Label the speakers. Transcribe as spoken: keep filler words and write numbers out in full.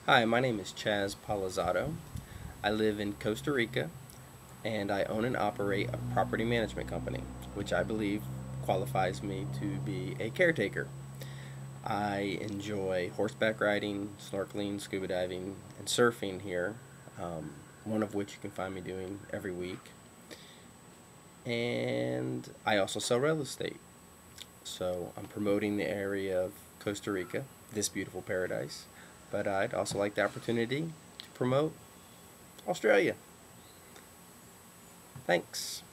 Speaker 1: Hi, my name is Chazz. I live in Costa Rica and I own and operate a property management company, which I believe qualifies me to be a caretaker. I enjoy horseback riding, snorkeling, scuba diving, and surfing here, um, one of which you can find me doing every week. And I also sell real estate. So I'm promoting the area of Costa Rica, this beautiful paradise. But I'd also like the opportunity to promote Australia. Thanks.